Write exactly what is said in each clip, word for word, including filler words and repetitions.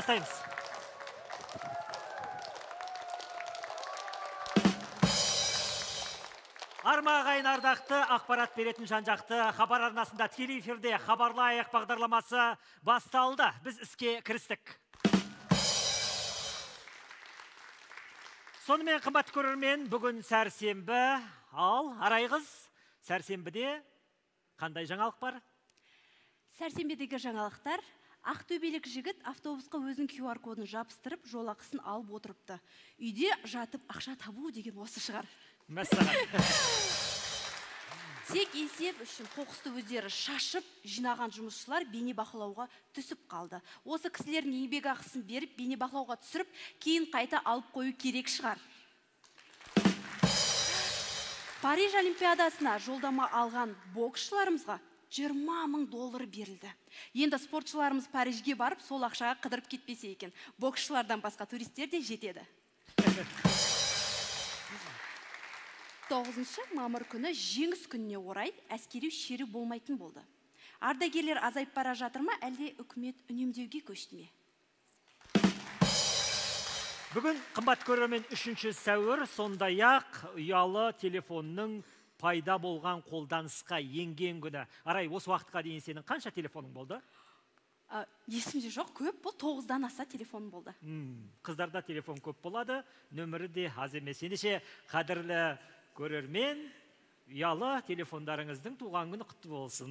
Бастаймыз. Армағайын ардақты ақпарат беретін жан-жақты хабар арнасында тікелей эфирде хабарлайық бағдарламасы басталды. Біз іске кірістік. Сонымен қымбат көрермен, бүгін сәрсенбі, ал Арай қыз, сәрсенбіде қандай жаңалық бар? Сәрсенбедегі жаңалықтар: Ақтөбелік жігіт автобусқа өзінің ку ар кодын жабыстырып, жол ақысын алып отырыпты. Үйде жатып ақша табу деген осы шығар. Мәссаған. Тек есеп үшін қоқысты өздері шашып, жинаған жұмысшылар бейнебақылауға түсіп қалды. Осы кісілердің еңбек ақысын беріп, бейнебақылауға түсіріп, кейін қайта алып қою керек шығар. Париж Олимпиадасына жолдама алған боксшыларымызға жиырма мың доллар берілді. Енді спортшыларымыз Парижге барып, сол ақшаға қыдырып кетпесе екен. Боксшылардан басқа туристер де жетеді. тоғызыншы мамыр күні жеңіс күніне орай әскери шеру болмайтын болды. Ардагерлер азайып бара жатыр ма, әлде үкімет үнемдеуге көшті ме? Бүгін қымбат көрермен үшінші сәуір, сондай-ақ ұялы телефонның пайда болған қолданысқа енген күні. Арай, осы уақытқа дейін сенің қанша телефоның болды? Есімде жоқ, көп, бұл тоғыздан аса телефон болды. Қыздарда телефон көп болады, нөмірі де аз емес. Ендеше қадірлі көрермен, ұялы телефондарыңыздың туған күні құтты болсын.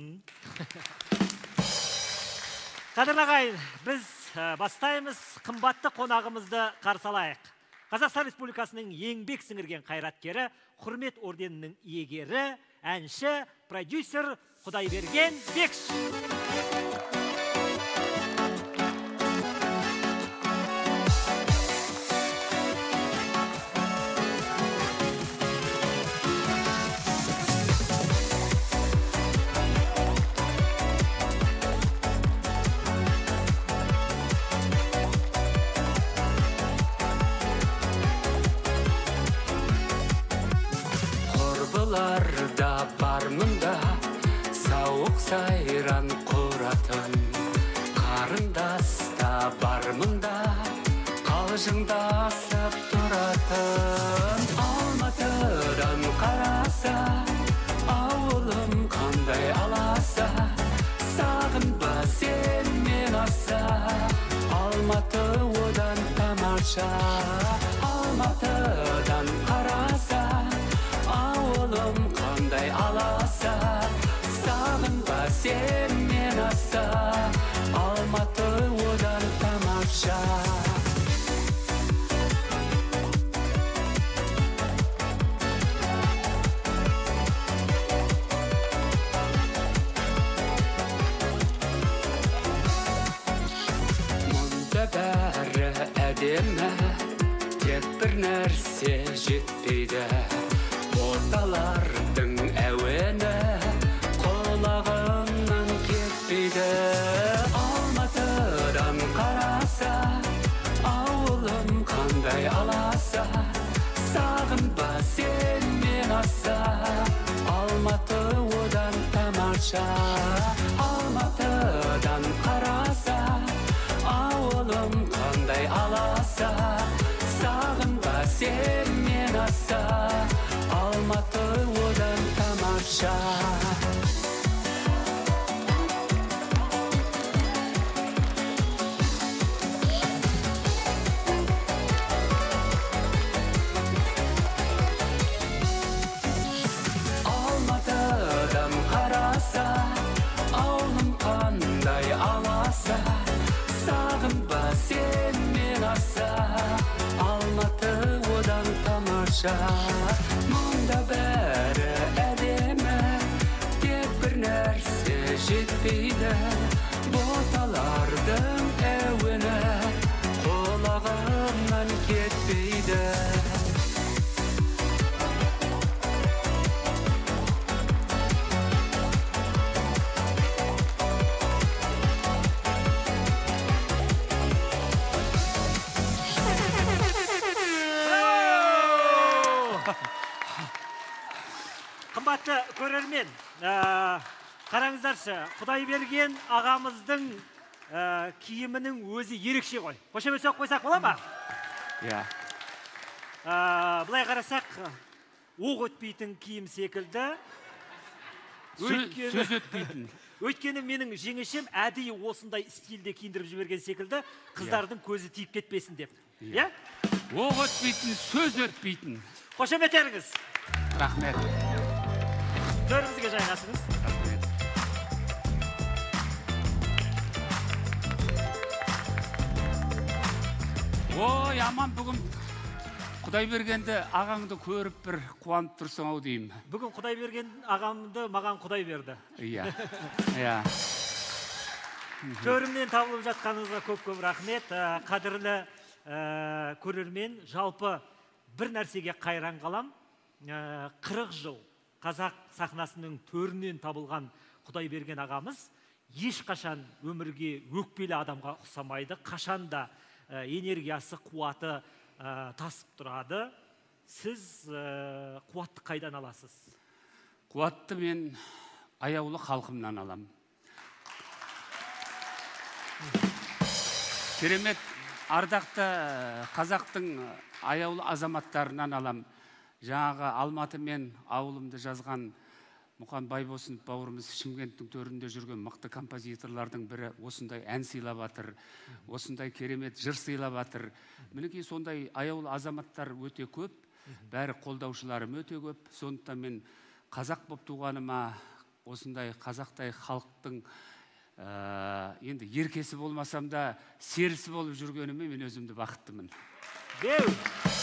Қадірлі ағайын, біз бастаймыз, қымбатты қонағымызды қарсы алайық. Қазақстан Республикасының еңбек сіңірген қайраткері, құрмет орденінің иегері, әнші, продюсер Құдайберген Бекш. Құрбыларда бар мұнда сауық сайран құратын, қарындаста бар мұнда қалжыңдасып тұратын. Алматыдан қараса, ауылым қандай аласа, сағынба сен мен аса, Алматы одан тамаша. Алматыдан қараса, ауылым қандай аласа, сағынба сен мен аса, Алматы одан тамаша. Мұнда бәрі әдемі, тек бір нәрсе жетпейді. Орталардың әуені құлағымнан кетпейді. Алматыдан қараса, ауылым қандай аласа, сағынба сен мен аса, Алматы одан тамаша. Алматыдан қараса, ауылым қандай аласа, сағынба сен мен аса, Алматы одан тамаша. Алматыдан қараса, ауылым қандай аласа, сағынба сен мен аса, Алматы одан тамаша. Мұнда бәрі әдемі, тек бір нәрсе жетпейді. Боталардың әуені құлағымнан кетпейді. Қымбатты көрермен, қараңыздаршы, Құдайберген ағамыздың ә, киімінің өзі ерекше ғой. Қошемет соқ қойсақ бола ма? Иә. Ә, Бұлай қарасақ, оқ өтпейтін киім секілді. Сөз өтпейтін. Өйткені менің жеңешем әдейі осындай стильде киіндіріп жіберген секілді, қыздардың көзі тиіп кетпесін деп. Иә? Оқ өтпейтін, сөз өтпейтін. Қошеметеріңіз. Рахмет. Төріңізге жайғасыңыз. Рахмет. Ой, аман бүгін Құдай бергенді ағаңды көріп бір қуанып тұрсың ау деймін. Бүгін Құдай берген ағамды маған Құдай берді. Иә. Иә. Төрімнен табылып жатқаныңызға көп-көп рахмет. Ә, Қадірлі ә, көрермен, жалпы бір нәрсеге қайран қалам. Ә, қырық жыл қазақ сахнасының төрінен табылған Құдай берген ағамыз ешқашан өмірге өкпелі адамға ұқсамайды. Қашан да ә, энергиясы, қуаты ә, тасып тұрады. Сіз ә, қуатты қайдан аласыз? Қуатты мен аяулы халқымнан алам. Керемет ардақты қазақтың аяулы азаматтарынан алам. Жаңағы Алматы мен ауылымды жазған Мұқан Байбосын бауырымыз Шымкенттің төрінде жүрген мықты композиторлардың бірі осындай ән сыйлап жатыр, осындай керемет жыр сыйлап жатыр. Мінекей сондай аяулы азаматтар өте көп, бәрі қолдаушыларым өте көп. Сондықтан мен қазақ болып туғаныма, осындай қазақтай халықтың ә, енді еркесі болмасам да серісі болып жүргеніме мен өзімді бақыттымын. Беу!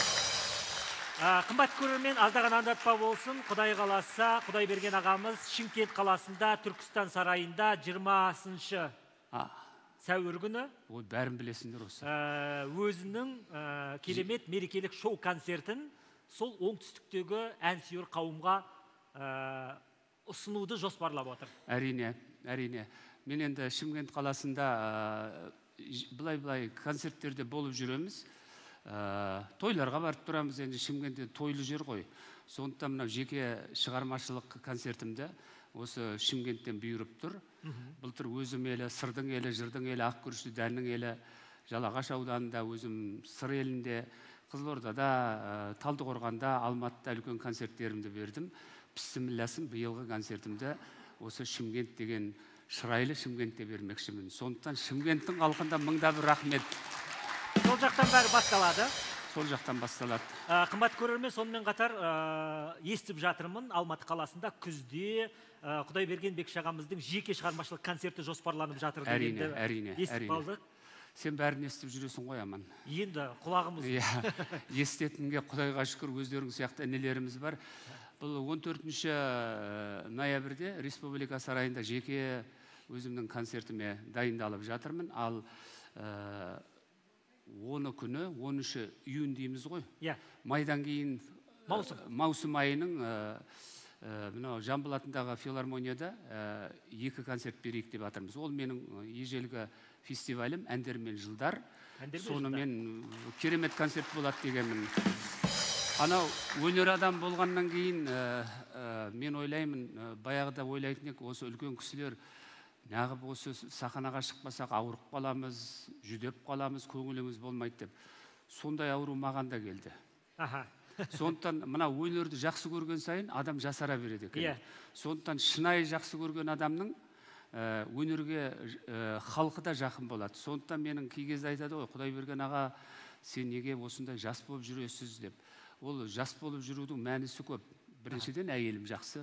Ә, Қымбат көрермен, аздаған андатпа болсын. Құдай қаласа, Құдай берген ағамыз Шымкент қаласында, Түркістан сарайында жиырмасыншы сәуір күні Ой, бәрін білесіңдер осы. ә, өзінің ә, керемет мерекелік шоу концертін сол оңтүстіктегі әнсүйер қауымға ә, ұсынуды жоспарлап отыр. Әрине, әрине. Мен енді Шымкент қаласында бұлай-бұлай концерттерде болып жүреміз. Ә, тойларға барып тұрамыз, енді Шымкентте тойлы жер ғой. Сондықтан мынау жеке шығармашылық концертімді осы Шымкенттен бұйырып тұр. Былтыр өзім елі, сырдың елі, жырдың елі, ақ күрішті дәннің елі, Жалағаш ауданында, өзім сыр елінде, Қызылордада, ә, Талдықорғанда, Алматыда үлкен концерттерімді бердім. Бісмілләсім, биылғы концертімді осы Шымкент деген шырайлы Шымкентте бермекшімін. Сондықтан Шымкенттің халқында мыңда бір рахмет. Сол жақтан бәрі басталады. Сол жақтан басталады. Ә, Қымбат көрермен, сонымен қатар ә, естіп жатырмын, Алматы қаласында күзде ә, Құдай берген Бекіш ағамыздың жеке шығармашылық концерті жоспарланып жатыр Әрине, әрине, естіп қалдық. Сен бәрін естіп жүресің ғой, аман. Енді құлағымыз. Иә, естетінге Құдайға шүкір өздерің сияқты інілеріміз бар. Бұл он төртінші ноябрьде Республика сарайында жеке өзімнің концертіме дайындалып жатырмын. Ал оны күні, оныншы июнь дейміз ғой. Иә. Майдан кейін маусым, маусым айының мынау Жамбыл атындағы филармонияда екі концерт берейік деп жатырмыз. Ол менің ежелгі фестивалім әндер мен жылдар. Соны мен керемет концерт болады дегенмін. Анау өнер адам болғаннан кейін мен ойлаймын, баяғыда ойлайтын ек, осы үлкен кісілер неғып осы сахнаға шықпасақ ауырып қаламыз, жүдеп қаламыз, көңіліміз болмайды деп. Сондай ауру маған да келді. Сондықтан мына өнерді жақсы көрген сайын адам жасара береді екен. Сондықтан шынайы жақсы көрген адамның өнерге халқы да жақын болады. Сондықтан менің кей кезде айтады ғой, Құдай берген аға, сен неге осындай жас болып жүресіз деп. Ол жас болып жүрудің мәнісі көп. Біріншіден әйелім жақсы.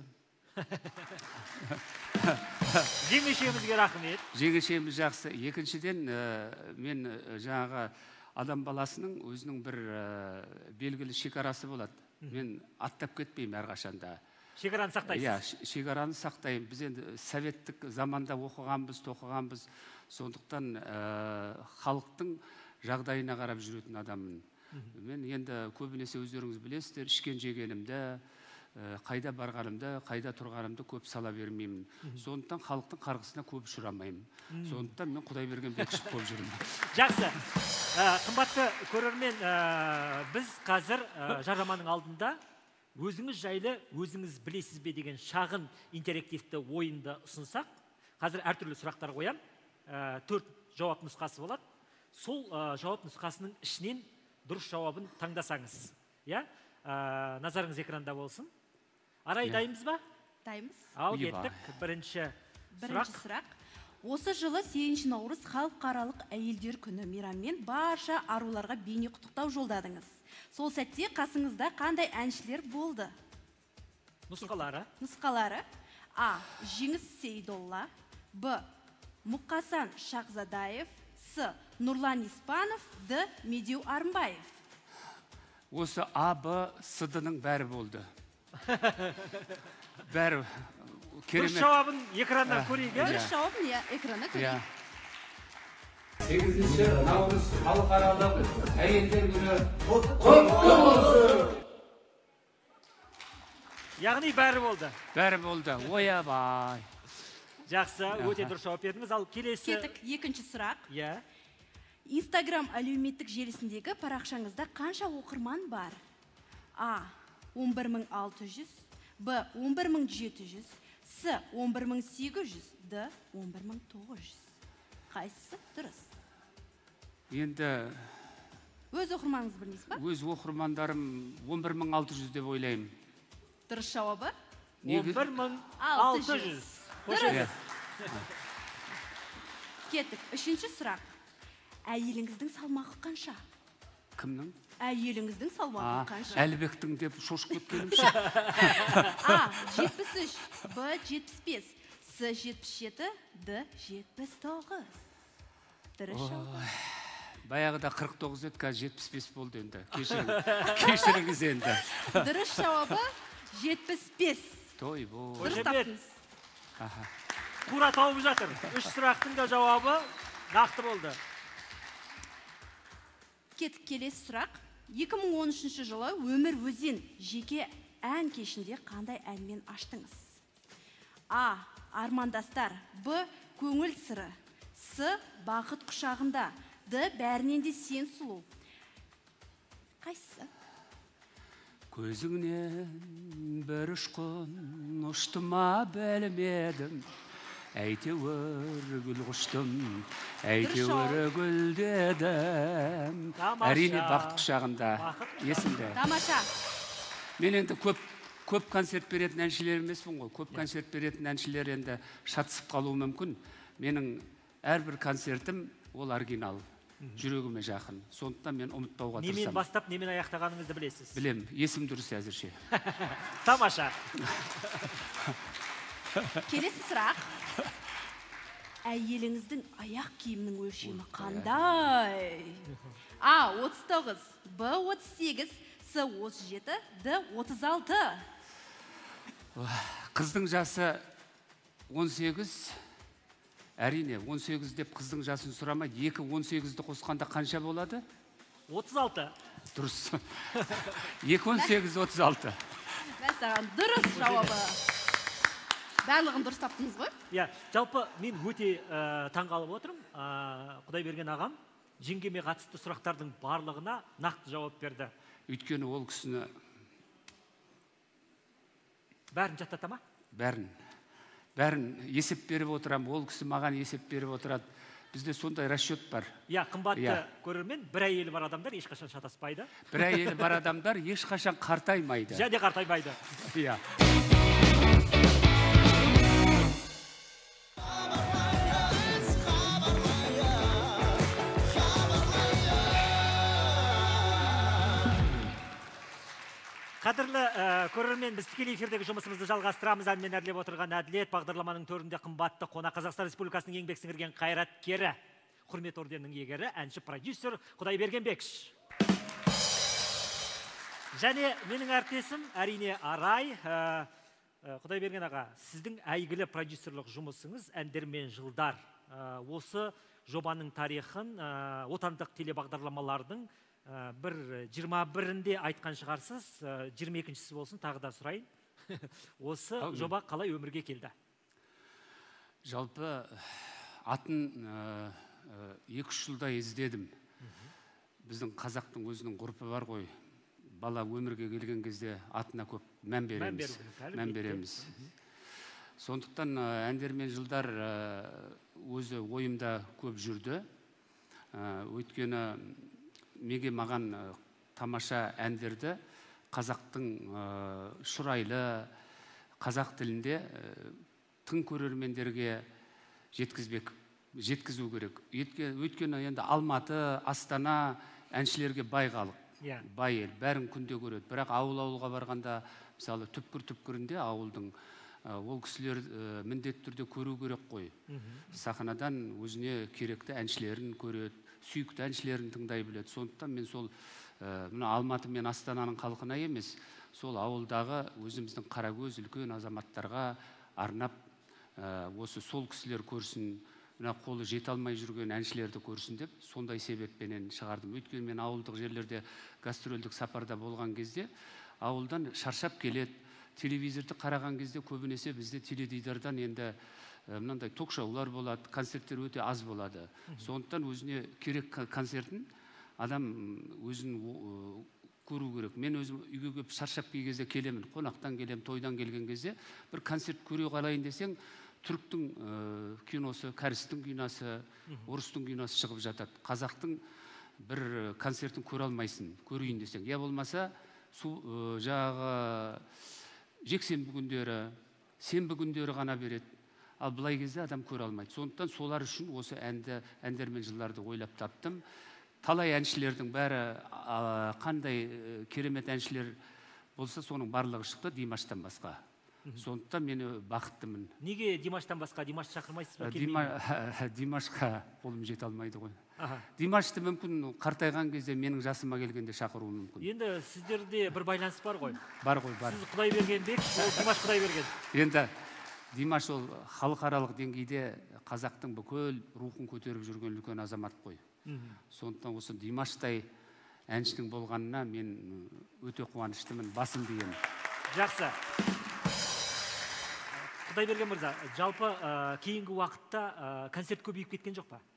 Жеңешемізге рахмет. Жеңешеміз жақсы. Екіншіден мен жаңағы адам баласының өзінің бір белгілі шекарасы болады. Мен аттап кетпеймін әрқашанда. Шекараны сақтайсыз? Иә, шекараны сақтаймын. Біз енді советтік заманда оқығанбыз, тоқығанбыз. Сондықтан халықтың жағдайына қарап жүретін адаммын. Мен енді көбінесе өздеріңіз білесіздер, ішкен жегенімді, қайда барғанымды, қайда тұрғанымды көп сала бермеймін. Сондықтан халықтың қарғысына көп ұшырамаймын. Сондықтан мен Құдай берген Бекіш болып жүрмін. Жақсы. Қымбатты көрермен, біз қазір жарнаманың алдында өзіңіз жайлы өзіңіз білесіз бе деген шағын интерактивті ойынды ұсынсақ, қазір әртүрлі сұрақтар қоям. Төрт жауап нұсқасы болады. Сол жауап нұсқасының ішінен дұрыс жауабын таңдасаңыз. Иә? Назарыңыз экранда болсын. Арай, дайынбыз ба? Дайынбыз. Ал кеттік. Бірінші сұрақ. сұрақ. Осы жылы сегізінші наурыз халықаралық әйелдер күні мейрамымен барша аруларға бейне құттықтау жолдадыңыз. Сол сәтте қасыңызда қандай әншілер болды? Нұсқалары. Нұсқалары. А. Жеңіс Сейдолла. Б. Мұқасан Шақзадаев. С. Нұрлан Испанов. Д. Медеу Арымбаев. Осы А, Б, С-дының бәрі болды. Бәрі керемет. Дұрыс жауабын экраннан көрейік. Дұрыс жауабын экраннан көрейік. сегізінші наурыз халықаралық әйелдер күні құтты болсын. Яғни бәрі болды. Бәрі болды. Ойабай. Жақсы, өте дұрыс жауап бердіңіз. Ал келесі. Кеттік, екінші сұрақ. Иә. Инстаграм әлеуметтік желісіндегі парақшаңызда қанша оқырман бар? А. он бір мың алты жүз. Б. он бір мың жеті жүз. С. он бір мың сегіз жүз. Д. он бір мың тоғыз жүз. Қайсысы дұрыс? Енді Өз оқырманыңыз білмейсіз ба? өз оқырмандарым он бір мың алты жүз деп ойлаймын. Дұрыс жауабы? он бір мың алты жүз. Дұрыс. Кеттік, үшінші сұрақ. Әйеліңіздің салмағы қанша? Кімнің? Әйеліңіздің салмағы қанша? Әлібектің деп шошып кеткенімші. А. жетпіс үш. Б. жетпіс бес. С. жетпіс жеті. Д. жетпіс тоғыз. Дұрыс жауап. Баяғыда қырық тоғыз еді, қазір жетпіс бес болды енді. Кешіріңіз енді. Дұрыс жауабы жетпіс бес. Той бол. Дұрыс таптыңыз. Тура тауып жатыр. Үш сұрақтың да жауабы нақты болды. Кеттік, келесі сұрақ. екі мың он үшінші жылы Өмір Өзен жеке ән кешінде қандай әнмен аштыңыз? А. Армандастар. Б. Көңіл сыры. С. Бақыт құшағында. Д. Бәрінен де сен сұлу. Қайсысы? Көзіңнен бір ұшқын ұшты ма білмедім. Әйтеуір гүл құштым, әйтеуір гүл дедім. Әрине бақыт құшағында есімде. Тамаша. Мен енді көп көп концерт беретін әншілер емеспін ғой. Көп концерт беретін әншілер енді шатысып қалуы мүмкін. Менің әрбір концертім ол оригинал. Жүрегіме жақын. Сондықтан мен ұмытпауға тырысамын. Немен бастап, немен аяқтағаныңызды білесіз? Білем, есім дұрыс әзірше. Тамаша. Келесі сұрақ. Әйеліңіздің аяқ киімінің өлшемі қандай? А. отыз тоғыз. Б. отыз сегіз. С. отыз жеті. Д. отыз алты. Қыздың жасы он сегіз. Әрине, он сегіз деп қыздың жасын сұрамайды. екі он сегізді қосқанда қанша болады? отыз алты. Дұрыс. екі он сегіз отыз алты. Мәсаған, дұрыс жауабы. Барлығын дұрыс таптыңыз ғой? Иә, жалпы мен өте таңғалып отырмын. Құдайберген ағам жеңгеме қатысты сұрақтардың барлығына нақты жауап берді. Өйткені ол кісіні бәрін жаттата ма? Бәрін. Бәрін есеп беріп отырам, ол кісі маған есеп беріп отырады. Бізде сондай расчет бар. Иә, қымбатты көрермен, бір әйелі бар адамдар ешқашан шатаспайды. Бір әйелі бар адамдар ешқашан қартаймайды. Және қартаймайды. Иә. Қадірлі көрермен, біз тікелей эфирдегі жұмысымызды жалғастырамыз. Әнмен әрлеп отырған әділет бағдарламаның төрінде қымбатты қонақ Қазақстан Республикасының еңбек сіңірген қайраткері, құрмет орденінің иегері, әнші продюсер Құдайберген Бекіш. Және менің әріптесім әрине Арай. Құдайберген аға, сіздің әйгілі продюсерлік жұмысыңыз әндер мен жылдар. Осы жобаның тарихын отандық телебағдарламалардың бір жиырма бірінде айтқан шығарсыз, жиырма екіншісі болсын, тағы да сұрайын. Осы жоба қалай өмірге келді? Жалпы атын екі үш жылда іздедім. Біздің қазақтың өзінің ғұрпы бар ғой. Бала өмірге келген кезде атына көп мән береміз. Мән береміз. Сондықтан әндер мен жылдар өзі ойымда көп жүрді. Өйткені меге маған тамаша әндерді қазақтың шұрайлы қазақ тілінде тың көрермендерге жеткізбек жеткізу керек. Өйткені енді Алматы, Астана әншілерге бай халық. Бай ел, бәрін күнде көреді. Бірақ ауыл-ауылға барғанда, мысалы, түпкір-түпкірінде ауылдың ол кісілер міндетті түрде көру керек қой. Сахнадан өзіне керекті әншілерін көреді, сүйікті әншілерін тыңдай біледі. Сондықтан мен сол мына Алматы мен Астананың халқына емес, сол ауылдағы өзіміздің қарагөз үлкен азаматтарға арнап осы сол кісілер көрсін, мына қолы жете алмай жүрген әншілерді көрсін деп, сондай себеппенен шығардым. Өйткені мен ауылдық жерлерде гастрольдік сапарда болған кезде ауылдан шаршап келеді. Телевизорды қараған кезде көбінесе бізде теледидардан енді мынандай ток-шоулар болады, концерттер өте аз болады. Сондықтан өзіне керек концертін адам өзін көру керек. Мен өзім үйге келіп шаршап кей кезде келемін, қонақтан келем, тойдан келген кезде бір концерт көре қалайын десең, түріктің киносы, кәрістің киносы, орыстың киносы шығып жатады. Қазақтың бір концертін көре алмайсың, көрейін десең. Я болмаса, жаңағы жексенбі күндері, сенбі күндері ғана береді. Ал былай кезде адам көре алмайды. Сондықтан солар үшін осы әнді, әндер мен жылдарды ойлап таптым. Талай әншілердің бәрі қандай керемет әншілер болса, соның барлығы шықты, Димаштан басқа. Сондықтан мені бақыттымын. Неге Димаштан басқа? Димаш шақырмайсыз ба? Димашқа қолым жете алмайды ғой. Димашты мүмкін қартайған кезде менің жасыма келгенде шақыру мүмкін. Енді сіздерде бір байланыс бар ғой? Бар ғой, бар. Сіз Құдайбергенбек, ол Димаш Құдайберген. Енді Димаш ол халықаралық деңгейде қазақтың бүкіл рухын көтеріп жүрген үлкен азамат қой. Сондықтан осы Димаштай әншінің болғанына мен өте қуаныштымын, басым деймін. Жақсы. Құдайберген мырза, жалпы кейінгі уақытта концерт көбейіп кеткен жоқ па?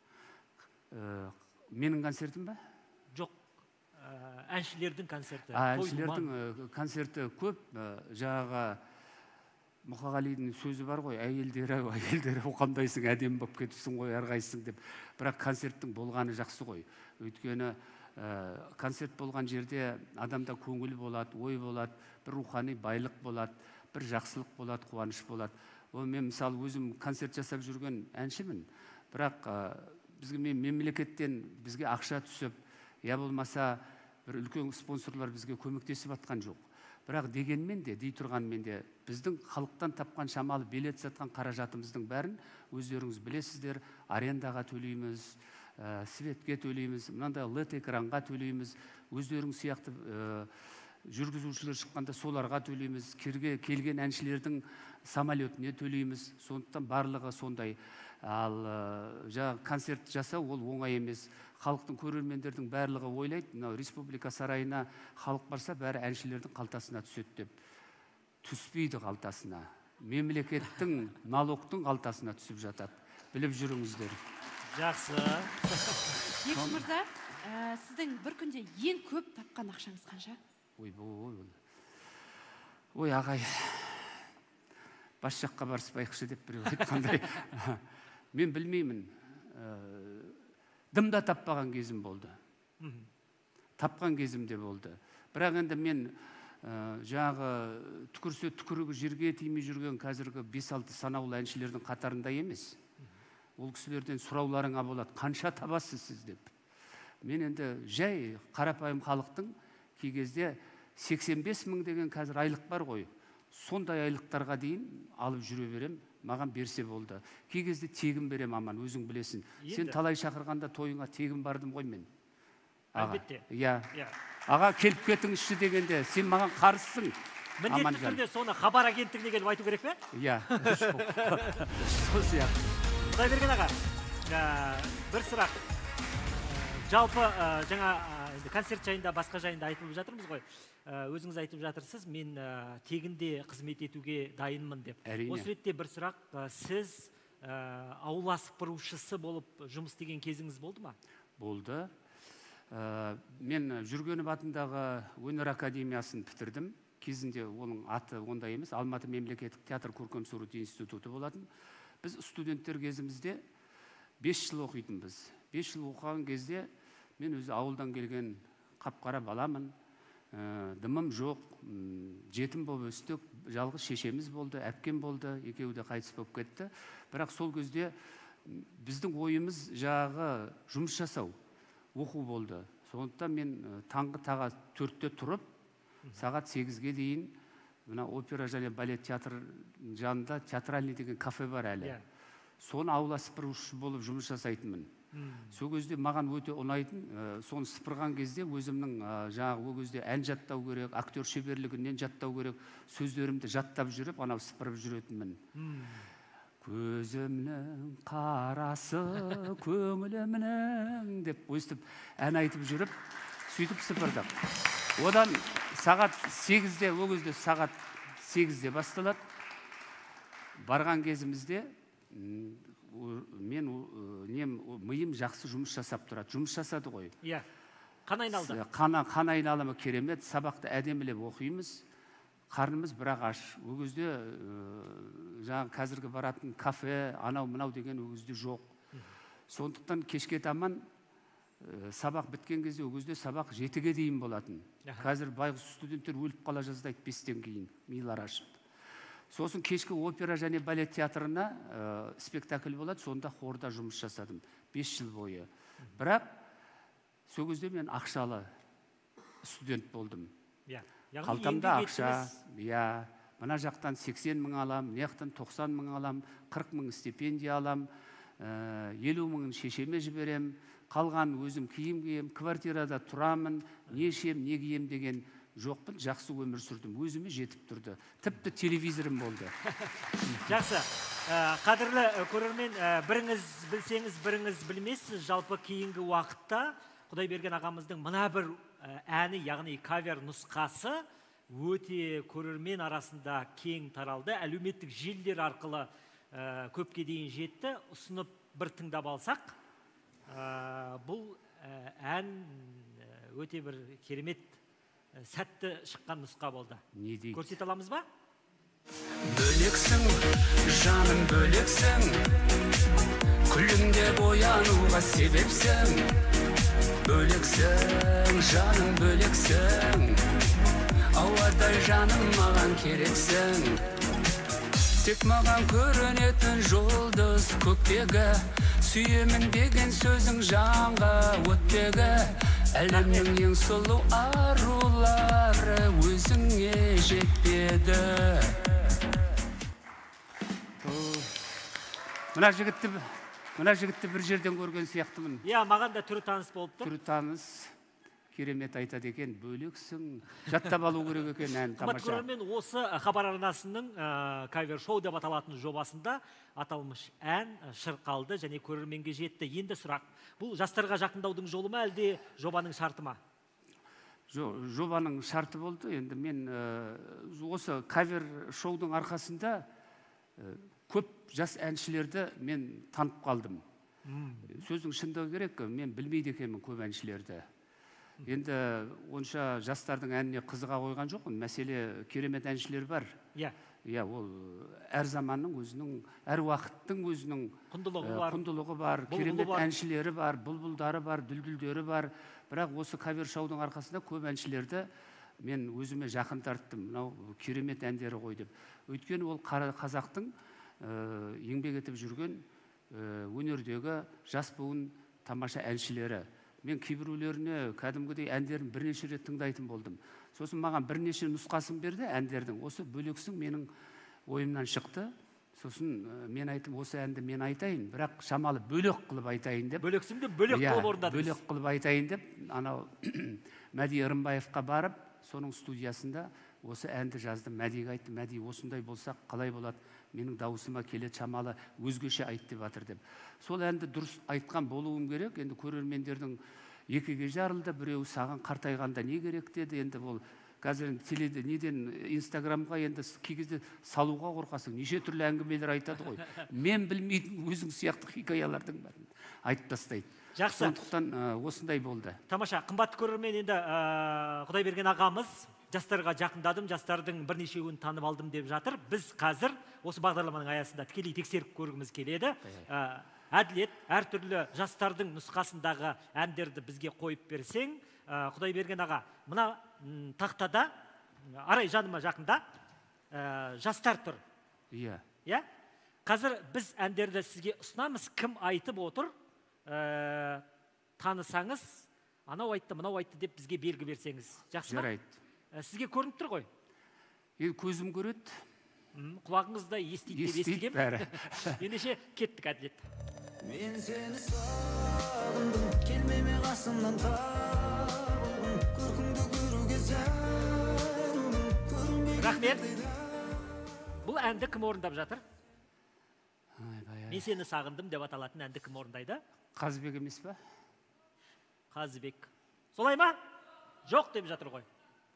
Менің концертім ба? Жоқ, әншілердің концерті. Әншілердің концерті көп. Жаңағы Мұқағалидың сөзі бар ғой, әйелдері, әйелдері қандайсың, әдемі болып кетіпсің ғой, әрқайсың деп. Бірақ концерттің болғаны жақсы ғой. Өйткені концерт болған жерде адамда көңіл болады, ой болады, бір рухани байлық болады, бір жақсылық болады, қуаныш болады. Мен мысалы өзім концерт жасап жүрген әншімін. Бірақ бізге мемлекеттен бізге ақша түсіп, я болмаса бір үлкен спонсорлар бізге көмектесіп атқан жоқ. Бірақ дегенмен де, дей тұрғанмен де, біздің халықтан тапқан шамалы билет сатқан қаражатымыздың бәрін өздеріңіз білесіздер, арендаға төлейміз, светке төлейміз, мынандай лед экранға төлейміз, өздеріңіз сияқты жүргізушілер шыққанда соларға төлейміз, келген әншілердің самолетіне төлейміз. Сондықтан барлығы сондай. Ал жаңа концерт жасау ол оңай емес. Халықтың, көрермендердің барлығы ойлайды, мынау республика сарайына халық барса, бәрі әншілердің қалтасына түседі деп. Түспейді қалтасына. Мемлекеттің, налогтың қалтасына түсіп жатады. Біліп жүріңіздер. Жақсы. Бекші мырза, сіздің бір күнде ең көп тапқан ақшаңыз қанша? Ой, ой, ой. Ой, ағай. Бас жаққа барыспайықшы деп біреу айтқандай. Мен білмеймін. Дымда таппаған кезім болды. Тапқан кезімде болды. Бірақ енді мен жаңағы түкірсе түкірігі жерге тимей жүрген қазіргі бес алты санаулы әншілердің қатарында емес. Ол кісілерден сұрауларыңа болады, қанша табасыз сіз деп. Мен енді жай қарапайым халықтың кей кезде сексен бес мың деген қазір айлық бар ғой. Сондай айлықтарға дейін алып жүре берем, маған берсе болды. Кей кезде тегін берем, аман, өзің білесің. Сен талай шақырғанда тойыңа тегін бардым ғой мен. Әлбетте. Иә. Аға келіп кетіңізші дегенде, сен маған қарсысың. Міндетті түрде соны хабар агенттігіне келіп айту керек пе? Иә. Сол сияқты. Құдайберген аға, бір сұрақ. Жалпы жаңа концерт жайында, басқа жайында айтылып жатырмыз ғой. Өзіңіз айтып жатырсыз, мен тегінде қызмет етуге дайынмын деп. Осы ретте бір сұрақ, сіз аула сыпырушысы болып жұмыс істеген кезіңіз болды ма? Болды. Мен Жүргенов атындағы өнер академиясын бітірдім. Кезінде оның аты ондай емес, Алматы мемлекеттік театр көркем сурет институты болатын. біз студенттер кезімізде бес жыл оқитынбыз. бес жыл оқыған кезде мен өзі ауылдан келген қап-қара баламын, дымым жоқ, жетім болып өстік, жалғыз шешеміз болды, әпкем болды, екеуі де қайтыс болып кетті. Бірақ сол кезде біздің ойымыз жағы жұмыс жасау, оқу болды. Сондықтан мен таңғы таға төртте тұрып, сағат сегізге дейін мына опера және балет театр жанында театральный деген кафе бар әлі. Соны аула сыпырушы болып жұмыс жасайтынмын. Сол кезде маған өте ұнайтын, соны сыпырған кезде өзімнің жаңағы ол кезде ән жаттау керек, актер шеберлігінен жаттау керек, сөздерімді жаттап жүріп, анау сыпырып жүретінмін. Көзімнің қарасы, көңілімнің деп өстіп ән айтып жүріп, сөйтіп сыпырдық. Одан сағат сегізде, ол кезде сағат сегізде басталады. Барған кезімізде мен нем миым жақсы жұмыс жасап тұрады. Жұмыс жасады ғой. Иә. Қан айналды. Қан айналымы керемет, сабақты әдемілеп оқимыз. Қарнымыз бірақ аш. Ол кезде жаңағы қазіргі баратын кафе, анау мынау деген ол кезде жоқ. Сондықтан кешке таман сабақ біткен кезде ол кезде сабақ жетіге дейін болатын. Қазір байғұс студенттер өліп қала жаздайды бестен кейін, милар ашып. Сосын кешкі опера және балет театрына спектакль болады, сонда хорда жұмыс жасадым. бес жыл бойы. Бірақ сол кезде мен ақшалы студент болдым. Қалтамда ақша, иә, мына жақтан сексен мың алам, мына жақтан тоқсан мың алам, қырық мың стипендия алам, елу мыңын шешеме жіберем, қалған өзім киім кием, квартирада тұрамын, не ішем, не кием деген жоқпын, жақсы өмір сүрдім, өзіме жетіп тұрды. Тіпті телевизорым болды. Жақсы. Қадірлі көрермен, біріңіз білсеңіз, біріңіз білмейсіз, жалпы кейінгі уақытта Құдайберген ағамыздың мына бір әні, яғни кавер нұсқасы өте көрермен арасында кең таралды. Әлеуметтік желілер арқылы көпке дейін жетті. Ұсынып бір тыңдап алсақ, бұл ән өте бір керемет сәтті шыққан нұсқа болды. Не дейді? Көрсете аламыз ба? Бөлексің, жаным бөлексің, күлімде боянуға себепсің. Бөлексің, жаным бөлексің, ауадай жаным маған керексің. Тек маған көрінетін жұлдыз көктегі, сүйемін деген сөзің жанға өттегі. Әлемнің ең сұлу арулары өзіңе жетпеді. Мына жігітті Мына жігітті бір жерден көрген сияқтымын. Иә, маған да түрі таныс болыпты. Түрі таныс, керемет айтады екен, бөлексің, жаттап алу керек екен ән, тамаша. Қымбат көрермен, осы хабар арнасының кавер шоу деп аталатын жобасында аталмыш ән шырқалды және көрерменге жетті. Енді сұрақ, бұл жастарға жақындаудың жолы ма, әлде жобаның шарты ма? Жобаның шарты болды. Енді мен осы кавер шоудың арқасында көп жас әншілерді мен танып қалдым. Сөздің шындығы керек, мен білмейді екенмін көп әншілерді. Енді онша жастардың әніне қызыға қойған жоқпын. Мәселе керемет әншілер бар. Иә. Иә, ол әр заманның өзінің, әр уақыттың өзінің құндылығы бар, керемет әншілері бар, бұлбұлдары бар, дүлдүлдері бар. Бірақ осы кавер шоудың арқасында көп әншілерді мен өзіме жақын тарттым. Мынау керемет әндері ғой деп. Өйткені ол қазақтың еңбек етіп жүрген өнердегі жас буын тамаша әншілері. Мен кейбіреулеріне кәдімгідей әндерін бірнеше рет тыңдайтын болдым. Сосын маған бірнеше нұсқасын берді әндердің. Осы бөлексің менің ойымнан шықты. Сосын мен айтым, осы әнді мен айтайын, бірақ шамалы бөлек қылып айтайын деп. Бөлексіңді бөлек қылып орындадыңыз. Бөлек қылып айтайын деп, анау Мәди Ырымбаевқа барып, соның студиясында осы әнді жаздым. Мәдиге айттым, Мәди, осындай болсақ қалай болады? Менің дауысыма келеді, шамалы өзгеше айт деп жатыр деп. Сол әнді дұрыс айтқан болуым керек. Енді көрермендердің екіге жарылды, біреуі саған қартайғанда не керек деді. Енді ол қазір теледе неден инстаграмға енді кей кезде салуға қорқасың. Неше түрлі әңгімелер айтады ғой. Мен білмейтін өзің сияқты хикаялардың бәрін айтып тастайды. Жақсы. Сондықтан осындай болды. Тамаша, қымбатты көрермен, енді Құдайберген ағамыз жастарға жақындадым, жастардың бірнешеуін танып алдым деп жатыр. Біз қазір осы бағдарламаның аясында тікелей тексеріп көргіміз келеді. Әділет, әртүрлі жастардың нұсқасындағы әндерді бізге қойып берсең, Құдай берген аға, мына тақтада, Арай жаныма жақында, жастар тұр. Иә. Иә? Қазір біз әндерді сізге ұсынамыз, кім айтып отыр, танысаңыз, анау айтты, мынау айтты деп бізге белгі берсеңіз. Жақсы ма? Жарайды. Сізге көрініп тұр ғой? Енді көзім көреді. Құлағыңызда естиді деп естігем. Бәрі. Ендеше кеттік, Әділет. Мен сені сағындым, келмеме қасымнан табылдым, көркіңді көруге зәрумін. Рахмет. Бұл әнді кім орындап жатыр? Мен сені сағындым деп аталатын әнді кім орындайды? Қазыбек емес па? Қазыбек. Солай ма? Жоқ деп жатыр ғой.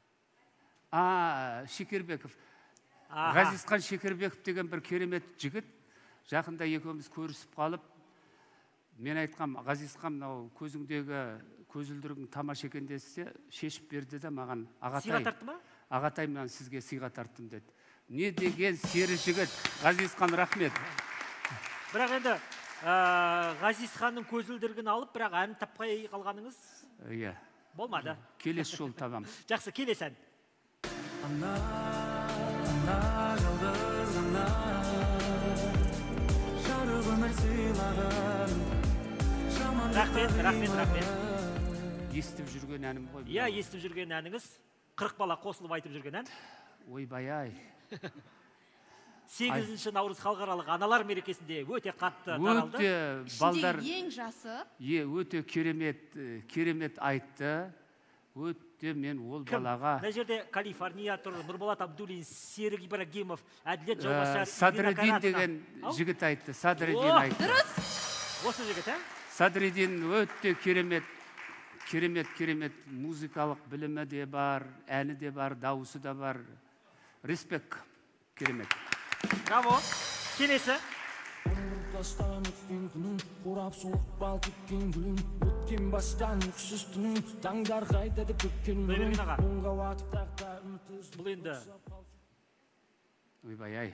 А, Шекербеков. Ғазизхан Шекербеков деген бір керемет жігіт. Жақында екеуміз көрісіп қалып, мен айтқам, Ғазизхан, мынау көзіңдегі көзілдірігің тамаша екен десе, шешіп берді де маған, ағатай. Сыйға тартты ма? Ағатай, мен сізге сыйға тарттым деді. Не деген сері жігіт. Ғазизхан, рахмет. Бірақ енді Ғазизханның көзілдірігін алып, бірақ ән таппай қалғаныңыз? Иә. Болмады. Келесі жол табам. Жақсы, келесі ән. Ана, ана, жалғыз ана, жарық өмір сыйлаған, Рахмет, рахмет, рахмет. Естіп жүрген әнім ғой. Иә, естіп жүрген әніңіз, қырық бала қосылып айтып жүрген ән. Ойбай-ай. сегізінші наурыз халықаралық аналар мерекесінде өте қатты таралды. Өте балдар, Ішінде ең жасы. е, өте керемет, керемет айтты. Өте мен ол балаға. Мына жерде Калифорния тұр, Нұрболат Абдуллин, Серік Ибрагимов, Әділет Жауғашар, Садреддин деген жігіт айтты. Садреддин айтты. Дұрыс. Осы жігіт, ә? Садреддин өте керемет, керемет, керемет музыкалық білімі де бар, әні де бар, дауысы да бар. Респект, керемет. Браво. Келесі. Тастан өткен күнің, қорап суық бал төккен гүлің, өткен бастан ұқсыз түнің, таңдар қайтады көккен нұрың, мұңға уатып тақта үмітіз. Бұл енді. Ойбай-ай.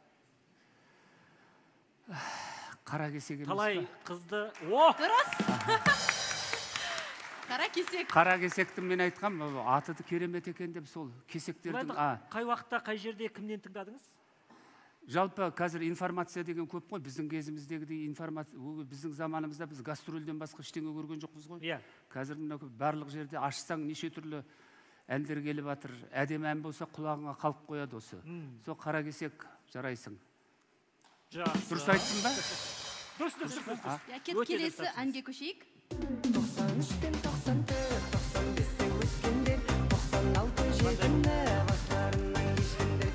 Қара кесек емес па? Талай қызды. О! Дұрыс. Қара кесек. Қара кесекті мен айтқам, атыды керемет екен деп сол кесектердің. Қай уақытта, қай жерде кімнен тыңдадыңыз? Жалпы қазір информация деген көп қой. Біздің кезіміздегідей информация, біздің заманымызда біз гастрольден басқа ештеңе көрген жоқпыз ғой. Иә. Қазір барлық жерде ашсаң неше түрлі әндер келіп жатыр. Әдемі ән болса құлағыңа қалып қояды осы. Сол қара кесек жарайсың. Дұрыс айттым ба? Дұрыс, дұрыс, дұрыс. Кет келесі әнге көшейік. тоқсан үш пен тоқсан төрт, тоқсан бесте өткендер, тоқсан алты жетімді бастарынан кешкендер.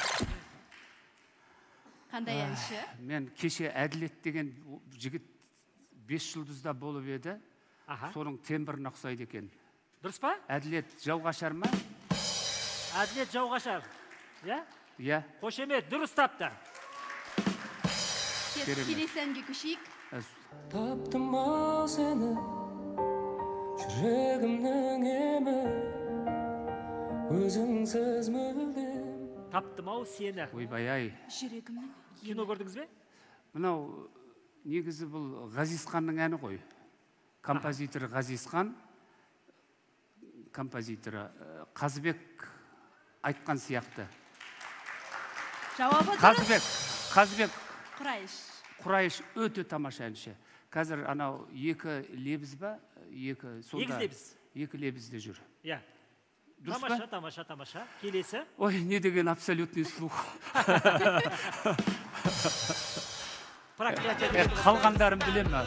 Қандай әнші? Мен кеше Әділет деген жігіт бес жұлдызда болып еді. Соның тембірін ұқсайды екен. Дұрыс па? Әділет Жауғашар ма? Әділет Жауғашар. Иә? Иә. Қошемет, дұрыс тапты. Келесі әнге көшейік. Таптым ау сені, жүрегімнің емі, өзіңсіз мүлдем. Таптым ау сені. Ойбай-ай. Жүрегімнің. Кино көрдіңіз бе? Мынау негізі бұл Ғазизханның әні ғой. Композитор Ғазизхан, композиторы Қазыбек айтқан сияқты. Жауабы дұрыс. Қазыбек, Қазыбек Құрайыш. Құрайыш өте тамаша әнші. Қазір анау екі лебіз ба? Екі Егіз лебіз. Екі лебізде жүр. Иә. Дұрыс па? Тамаша, тамаша, тамаша. Келесі. Ой, не деген абсолютный слух. Проклятие. Қалғандарын білем ме?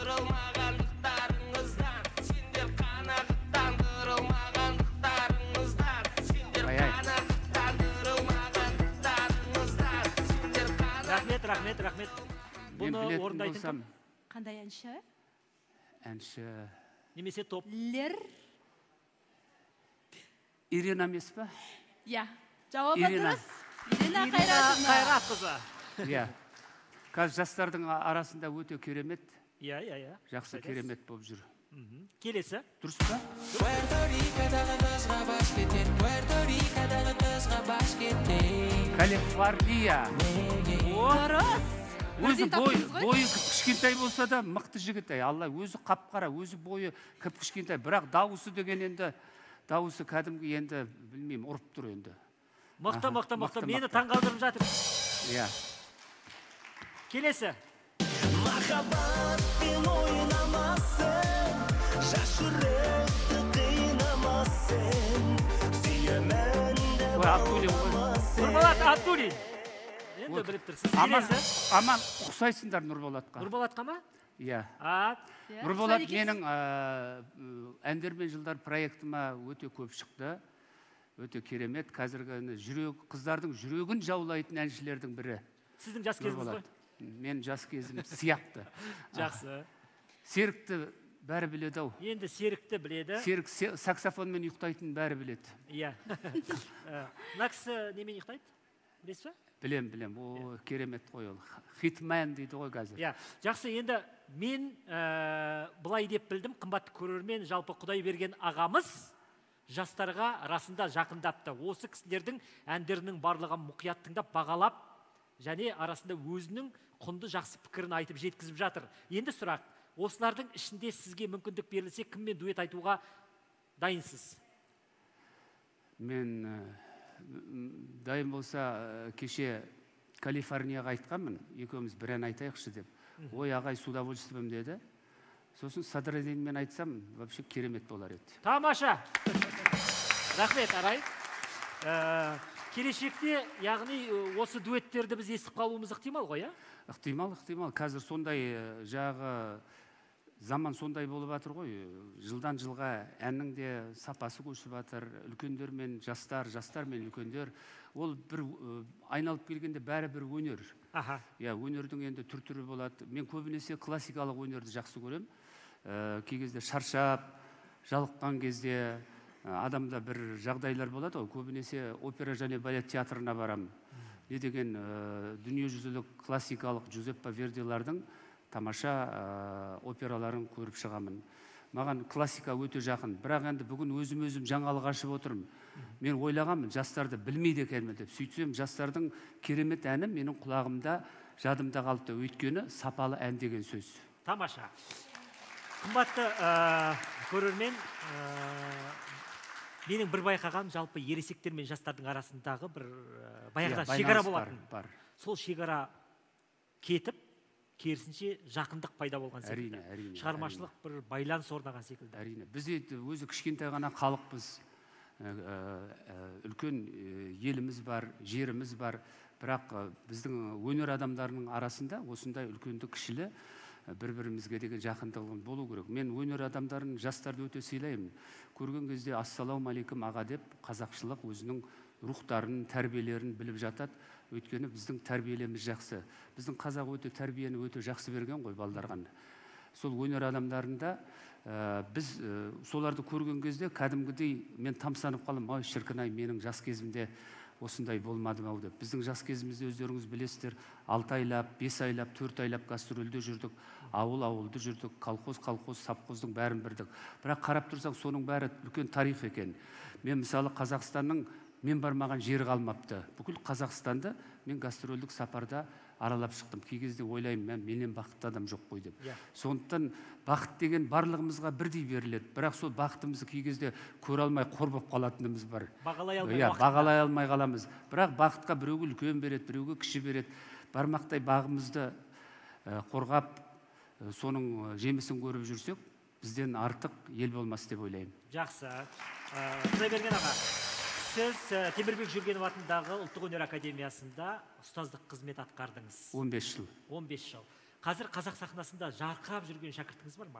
Рахмет, рахмет, рахмет. Бұны орындайтын кім? Қандай әнші? Әнші... Немесе топ? Лер. Ирина емес па? Иә. Жауабы дұрыс. Ирина Қайратовна. Қайратқызы. Иә. Қазір жастардың арасында өте керемет. Иә, иә, иә. Жақсы керемет болып жүр. Келесі. Дұрыс па? Калифорния. Дұрыс. Өзі бойы кішкентай болса да мықты жігіт. Алла өзі қап-қара, өзі бойы кішкентай, бірақ дауысы деген енді дауысы кәдімгі енді білмеймін, ұрып тұр енді. Мықты, мықты, мықты. Мені таңғалдырып жатыр. Иә. Келесі. Махаббатпен ойнамасын, жашырақты қинамасын, сүйемін деп ауламасын. Нұрболат Абдуллин. Енді біліп тұрсыз. Келесі. Аман ұқсайсыңдар Нұрболатқа. Нұрболатқа ма? Иә. Ат. Нұрболат менің әндер мен жылдар проектіма өте көп шықты. Өте керемет. Қазіргі жүрек, қыздардың жүрегін жаулайтын әншілердің бірі. Сіздің жас кезіңіз ғой? Мен жас кезім сияқты. Жақсы. Серікті бәрі біледі ау. Енді Серікті біледі. Серік саксофонмен ұйықтайтын бәрі біледі. Иә. Мына кісі немен ұйықтайды? Білесіз бе? Білем, білем. О, керемет қой ол. Хитмен дейді ғой қазір. Иә. Жақсы, енді мен былай деп білдім, қымбатты көрермен, жалпы Құдай берген ағамыз жастарға расында жақындапты. Осы кісілердің әндерінің барлығын мұқият тыңдап, бағалап, және арасында өзінің құнды жақсы пікірін айтып жеткізіп жатыр. Енді сұрақ, осылардың ішінде сізге мүмкіндік берілсе, кіммен дуэт айтуға дайынсыз? Мен дайын болса, кеше Калифорнияға айтқанмын, екеуміз бір ән айтайықшы деп. Ой, ағай, с удовольствием деді. Сосын Садреддинмен айтсам, вообще керемет болар еді. Тамаша! Рахмет, Арай. Келешекте, яғни осы дуэттерді біз естіп қалуымыз ықтимал ғой, иә? Ықтимал, ықтимал. Қазір сондай жағы заман сондай болып жатыр ғой. Жылдан жылға әннің де сапасы көшіп жатыр. Үлкендер мен жастар, жастар мен үлкендер. Ол бір айналып келгенде бәрі бір өнер. Аха. Я, өнердің енді түр-түрі болады. Мен көбінесе классикалық өнерді жақсы көрем. Кей кезде шаршап, жалыққан кезде адамда бір жағдайлар болады ғой. Көбінесе опера және балет театрына барам. Не деген дүниежүзілік классикалық Джузеппе Вердилардың тамаша операларын көріп шығамын. Маған классика өте жақын. Бірақ енді бүгін өзім-өзім жаңалық ашып отырмын. Мен ойлағанмын, жастарды білмейді екенмін деп. Сөйтсем, жастардың керемет әні менің құлағымда, жадымда қалыпты. Өйткені сапалы ән деген сөз. Тамаша. Қымбатты көрермен, менің бір байқағаным жалпы ересектер мен жастардың арасындағы бір баяғыда шекара болатын. Сол шекара кетіп, керісінше жақындық пайда болған секілді. Шығармашылық бір байланыс орнаған секілді. Әрине. Біз өзі кішкентай ғана халықпыз. Үлкен еліміз бар, жеріміз бар. Бірақ біздің өнер адамдарының арасында осындай үлкенді кішілі бір-бірімізге деген жақындығын болу керек. Мен өнер адамдарын, жастарды өте сыйлаймын. Көрген кезде ассалауму алейкум аға деп, қазақшылық өзінің рухтарын, тәрбиелерін біліп жатады. Өйткені біздің тәрбиелеміз жақсы. Біздің қазақ өте тәрбиені өте жақсы берген ғой балдарға. Сол өнер адамдарында біз соларды көрген кезде кәдімгідей мен тамсанып қалам, ай шіркін-ай, менің жас кезімде осындай болмады ма деп. Біздің жас кезімізде өздеріңіз білесіздер, алты айлап, бес айлап, төрт айлап гастрольде жүрдік, ауыл-ауылды жүрдік, колхоз-колхоз, совхоздың бәрін бірдік. Бірақ қарап тұрсақ, соның бәрі үлкен тарих екен. Мен мысалы Қазақстанның мен бармаған жері қалмапты. Бүкіл Қазақстанды мен гастрольдік сапарда аралап шықтым. Кей кезде ойлаймын, менен бақытты адам жоқ қой деп. Сондықтан бақыт деген барлығымызға бірдей беріледі. Бірақ сол бақытымызды кей кезде көре алмай қор болып қалатынымыз бар. Бағалай алмай уақытта. Бағалай алмай қаламыз. Бірақ бақытқа біреуге үлкен береді, біреуге кіші береді. Бармақтай бағымызды қорғап, соның жемісін көріп жүрсек, бізден артық ел болмас деп ойлаймын. Жақсы. Құдайберген аға, сіз Темірбек Жүргенов атындағы Ұлттық өнер академиясында ұстаздық қызмет атқардыңыз. он бес жыл. он бес жыл. Қазір қазақ сахнасында жарқырап жүрген шәкіртіңіз бар ма?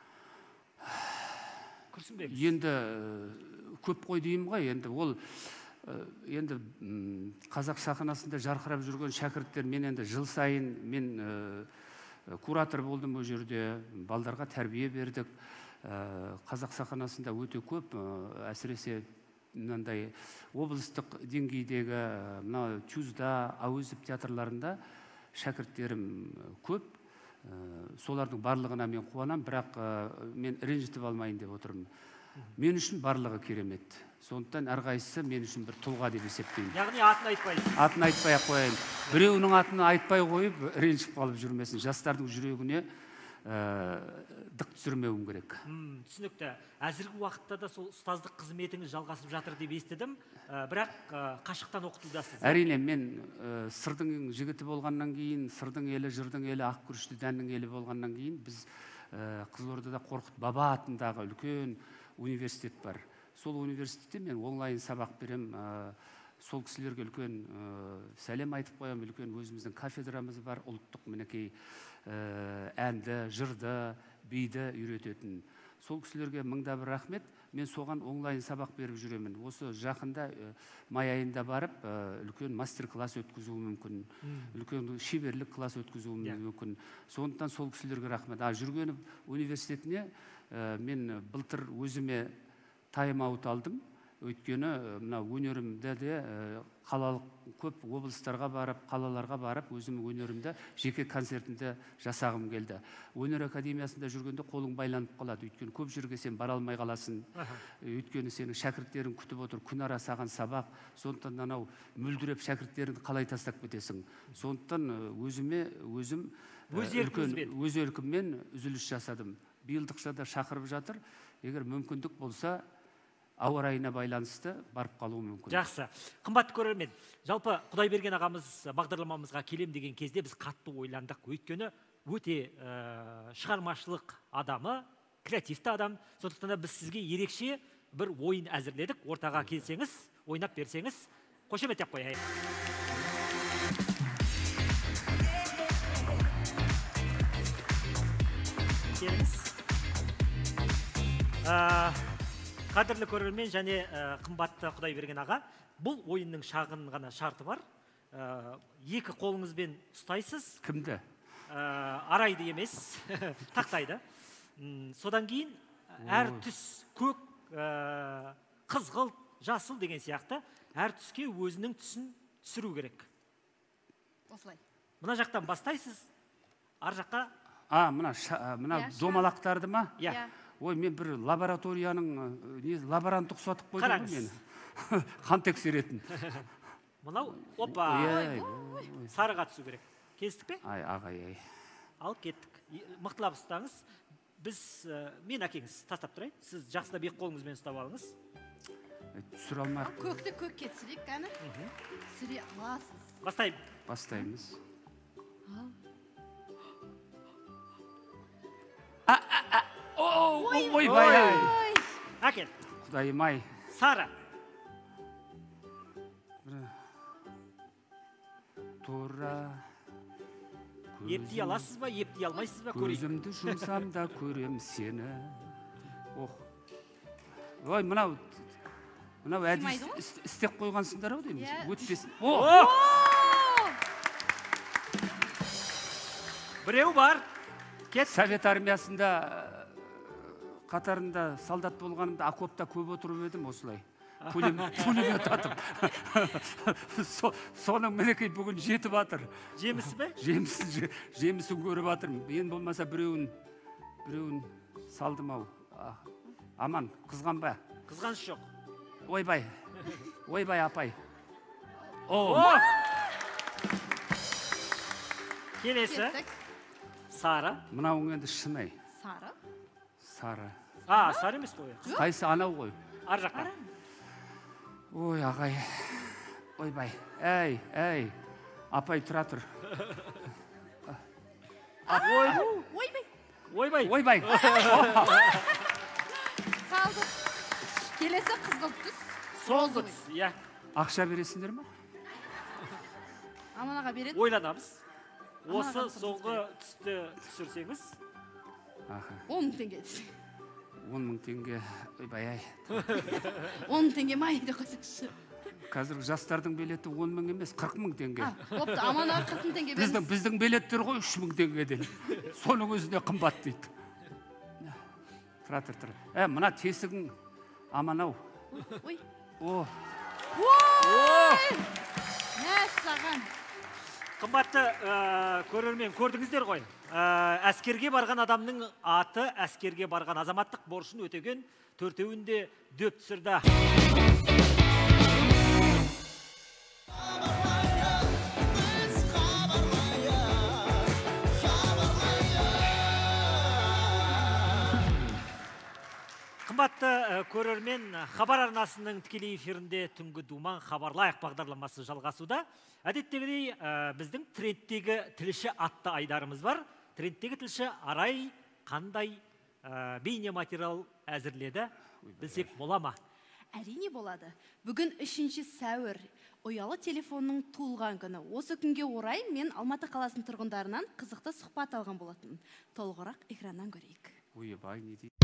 Күрсінбеңіз. Енді көп қой деймін ғой, енді ол енді қазақ сахнасында жарқырап жүрген шәкірттер, мен енді жыл сайын мен куратор болдым ол жерде, балдарға тәрбие бердік. Қазақ сахнасында өте көп, әсіресе мынандай облыстық деңгейдегі мына Тюзда, Әуезов театрларында шәкірттерім көп. солардың барлығына мен қуанам, бірақ мен ренжітіп алмайын деп отырмын. Мен үшін барлығы керемет. Сондықтан әрқайсысы мен үшін бір тұлға деп есептеймін. Яғни атын айтпайсыз. Атын айтпай ақ қояйын. Біреуінің атын айтпай қойып, ренжіп қалып жүрмесін. Жастардың жүрегіне дық түсірмеуім керек. Түсінікті. Әзіргі уақытта да сол ұстаздық қызметіңіз жалғасып жатыр деп естідім, бірақ қашықтан оқытудасыз. Әрине, мен сырдың жігіті болғаннан кейін, сырдың елі, жырдың елі, ақ күрішті дәннің елі болғаннан кейін, біз Қызылордада Қорқыт Баба атындағы үлкен университет бар. Сол университетте мен онлайн сабақ берем, сол кісілерге үлкен сәлем айтып қоям, үлкен өзіміздің кафедрамыз бар, ұлттық мінекей әнді, жырды, биді үйрететін. Сол кісілерге мыңда бір рахмет. Мен соған онлайн сабақ беріп жүремін. Осы жақында май айында барып, үлкен мастер-класс өткізуі мүмкін, үлкен шеберлік класс өткізуі мүмкін. Сондықтан сол кісілерге рахмет. А Жүргенов университетіне мен былтыр өзіме тайм-аут алдым. Өйткені мына өнерімді де қалалық көп облыстарға барып, қалаларға барып, өзім өнерімді жеке концертінде жасағым келді. Өнер академиясында жүргенде қолың байланып қалады. Өйткені көп жерге сен бара алмай қаласың. Өйткені сенің шәкірттерің күтіп отыр, күн ара саған сабақ. Сондықтан анау мүлдіреп шәкірттеріңді қалай тастап кетесің. Сондықтан өзіме өзім өз еркіммен үзіліс жасадым. Биылдықша да шақырып жатыр. Егер мүмкіндік болса, ауа райына байланысты барып қалуы мүмкін. Жақсы. Қымбатты көрермен, жалпы Құдайберген ағамыз бағдарламамызға келем деген кезде біз қатты ойландық. Өйткені өте шығармашылық адамы, креативті адам. Сондықтан да біз сізге ерекше бір ойын әзірледік. Ортаға келсеңіз, ойнап берсеңіз, қошеметтеп қояйық. Келіңіз. Қадірлі көрермен және қымбатты Құдайберген аға, бұл ойынның шағын ғана шарты бар. Екі қолыңызбен ұстайсыз. Кімді? Арайды емес, тақтайды. Содан кейін әр түс көк, қызғылт, жасыл деген сияқты әр түске өзінің түсін түсіру керек. Осылай. Мына жақтан бастайсыз, ар жаққа. А, мына домалақтарды ма? Иә. Ой, мен бір лабораторияның лаборанты ұқсатып қойдым мені. Қан тексеретін. Мынау, опа, сарыға түсу керек. Кестік пе? Ай, ағай, ай. Алып кеттік. Мықтылап ұстаңыз. Біз, мен әкеңіз тастап тұрайын. Сіз жақсыда бек қолыңызбен ұстап алыңыз. Түсір алмақ. Көкті көкке түсірейік, кәні? Түсіре аласыз. Бастайым. Бастаймыз. Ой-бай-ай! Әкел. Құдайым-ай. Сары. Тура. Епти аласыз ба, епти алмайсыз ба, көрейік. Көзімді жұмсам да көрем сені. Ой, мынау, мынау әдейі істеп қойғансыңдар ау дейміз. Өтпесін. Біреу бар. Совет армиясында қатарында солдат болғанымда окопта көп отырып едім осылай. Пулемет атып. Соның мінекей бүгін жетіп атыр. Жемісі бе? Жемісін көріп атырмын. Ең болмаса біреуін біреуін салдым ау. Аман, қызған ба? Қызғаныш жоқ. Ойбай, ойбай апай. Келесі. Сары. Мынауың енді шынай. Сары. Сары. А, сары емес қой. Қайсы анау ғой. Ар жаққа. Ой, ағай. Ойбай. Әй, әй. Апай, тұра тұр. Ойбай. Ойбай. Ойбай. Салды. Келесі қызғылт түс. Солғы түс, иә. Ақша бересіңдер ма? Аманаға береді. Ойланамыз. Осы соңғы түсті түсірсеңіз. он мың теңге. он мың теңге. Ойбай-ай. он мың теңге майды қосықшы. Қазір жастардың билеті он мың емес, қырық мың теңге. Опты, аманаға қырық мың теңге беріңіз. Біздің билеттер ғой үш мың теңгеден. Соның өзіне қымбат дейді. Тұра тұр, тұр. Ә, мына тесігің аманау. Ой. О. Ой! Нәс саған. Қымбатты көрермен, көрдіңіздер ғой. Әскерге барған адамның аты, әскерге барған азаматтық борышын өтеген, төртеуінде дөп түсірді. Қымбатты көрермен, хабар арнасының тікелей эфирінде түнгі думан хабарлайық бағдарламасы жалғасуда. Әдеттегідей біздің трендтегі тілші атты айдарымыз бар. Трендтегі тілші Арай қандай бейне материал әзірледі, білсек бола ма? Әрине болады. Бүгін үшінші сәуір. Ұялы телефонның туылған күні. Осы күнге орай мен Алматы қаласының тұрғындарынан қызықты сұхбат алған болатын. Толығырақ экраннан көрейік. Ойбай, не дейді?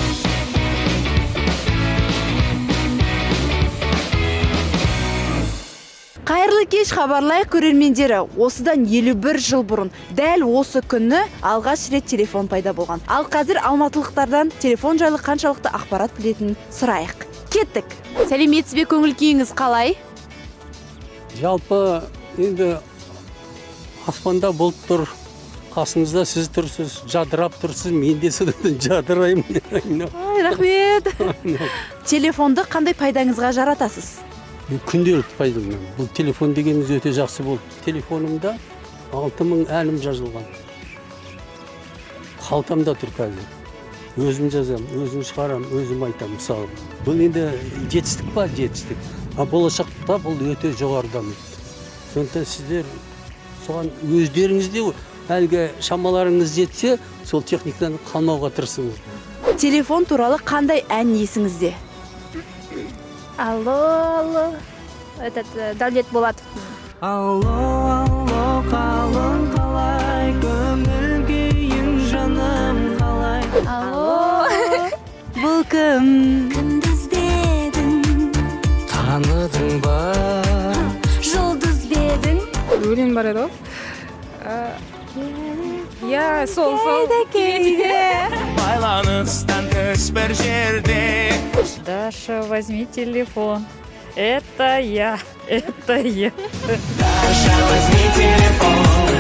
Қайырлы кеш, хабарлайық көрермендері. Осыдан елу бір жыл бұрын дәл осы күні алғаш рет телефон пайда болған. Ал қазір алматылықтардан телефон жайлы қаншалықты ақпарат білетінін сұрайық. Кеттік. Сәлеметсіз бе, көңіл күйіңіз қалай? Жалпы енді аспанда бұлт тұр, қасыңызда сіз тұрсыз, жадырап тұрсыз, мен де содан жадыраймын. Ай, рахмет. Телефонды қандай пайдаңызға жаратасыз? Күнделікті пайдаланамын. Бұл телефон дегеніңіз өте жақсы болды. Телефонымда алты мың әнім жазылған. Қалтамда тұр қазір. Өзім жазам, өзім шығарам, өзім айтам, мысалы. Бұл енді жетістік па, жетістік. А болашақта бұл өте жоғарыдан. Сондықтан сіздер соған өздеріңізде әлгі шамаларыңыз жетсе, сол техникадан қалмауға тырысыңыз. Телефон туралы қандай ән есіңізде? Алло, алло, этот Давлет Булатов. Алло, алло, қалың қалай, көңіл күйің жаным қалай. Алло, бұл кім? Кімді іздедің? Таныдың ба? Жұлдыз бедің? Өлең бар еді ғой? Я, сол, сол. Байланыстан тыс бір жерде. Даша, возьми телефон. Это я, это я. Даша, возьми телефон.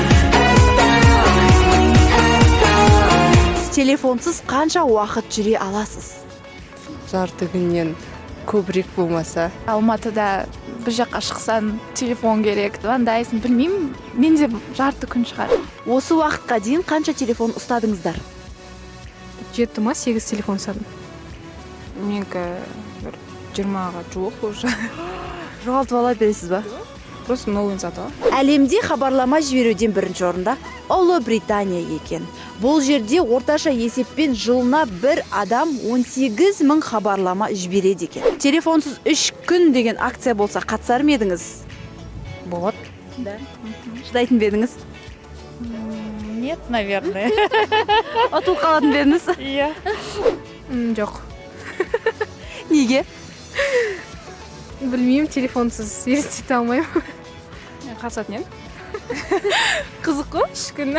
Телефонсыз қанша уақыт жүре аласыз? Жарты күннен көбірек болмаса. Алматыда бір жаққа шықсан телефон керек, звондайсың, білмеймін, менде жарты күн шығар. Осы уақытқа дейін қанша телефон ұстадыңыздар? Жетті ма, сегіз телефон ұстадым. Менікі бір жиырмаға жуық уже. Жоғалтып ала бересіз ба? Просто новый зато. Әлемде хабарлама жіберуден бірінші орында Ұлыбритания екен. Бұл жерде орташа есеппен жылына бір адам он сегіз мың хабарлама жібереді екен. Телефонсыз үш күн деген акция болса қатысар ма едіңіз? Болады. Да. Шыдайтын ба едіңіз? Нет, наверное. Отылып қалатын ба едіңіз? Иә. Жоқ. Неге? Білмеймін, телефонсыз елестете алмаймын. Қатысатын едім. Қызық қой? Үш күн.